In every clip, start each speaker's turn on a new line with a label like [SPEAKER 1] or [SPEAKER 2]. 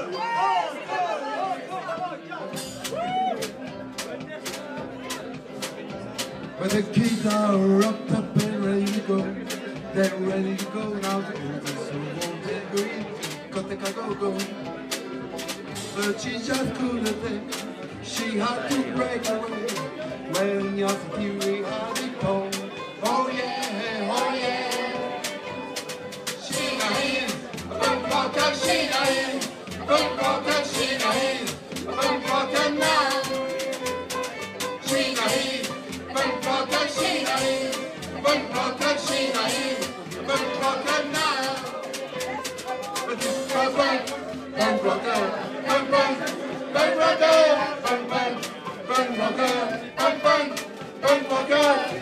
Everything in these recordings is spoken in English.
[SPEAKER 1] When the kids are rocked up and ready to go, they're ready to go now. The old is so old and green, got the go-go. But she just couldn't think, she had to break away. When you're fury had it gone. Oh yeah, oh yeah. She got in, but she got in, but she got in, but now. She got in. But she got in, but she got in, but now. But it's bang, bang, bang, bang, bang, bang, bang, bang, bang, bang, bang.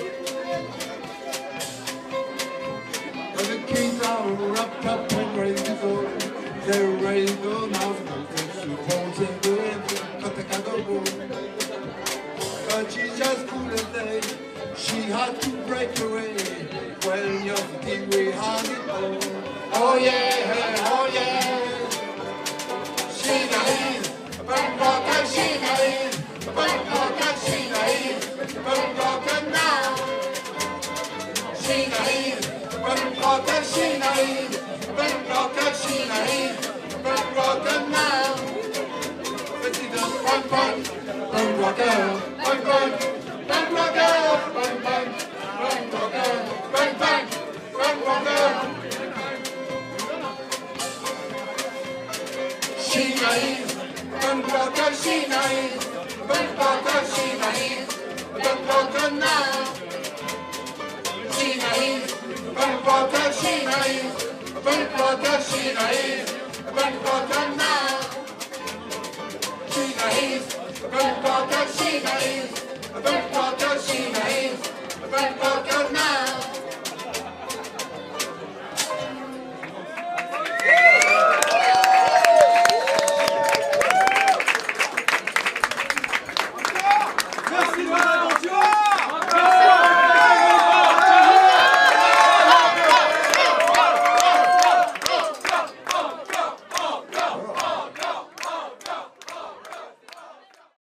[SPEAKER 1] When the kids are wrapped up and ready to go, they're ready to go now. Suppose and do it, but they can't go. But she just couldn't stay, she had to break away. When you're thinking we had it all. Oh yeah, oh yeah. She got in, but she got in, but she got in, but now. She got in, but she got in, but she got in, but now. But it's just fun, bang, bang, bang, bang, bang, bang, bang, bang, bang. She got in, but she got in, but she got in, but now. She got in, but she got in, but she got in, but now. She got in, but she got in, but she got in, but